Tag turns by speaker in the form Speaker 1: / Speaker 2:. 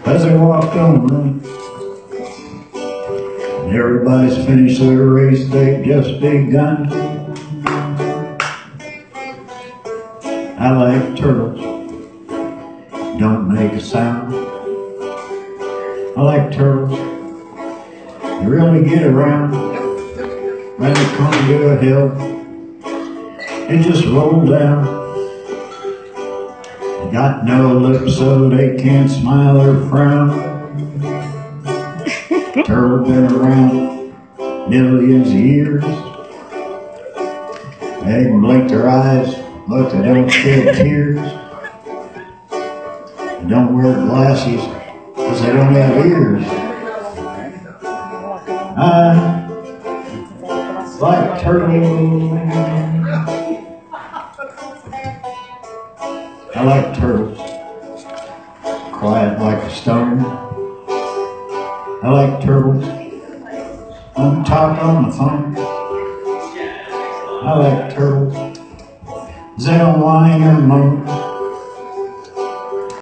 Speaker 1: as they walked on run. And everybody's finished their race, they've just begun. I like turtles, don't make a sound. I like turtles, they really get around. When they come to a hill, they just roll down. They got no lips so they can't smile or frown. Turtles been around millions of years. They can blink their eyes, but they don't shed tears. They don't wear glasses because they don't have ears. I like turtles. I like turtles. Quiet like a stone. I like turtles. On top on the phone. I like turtles. They don't whine or moan.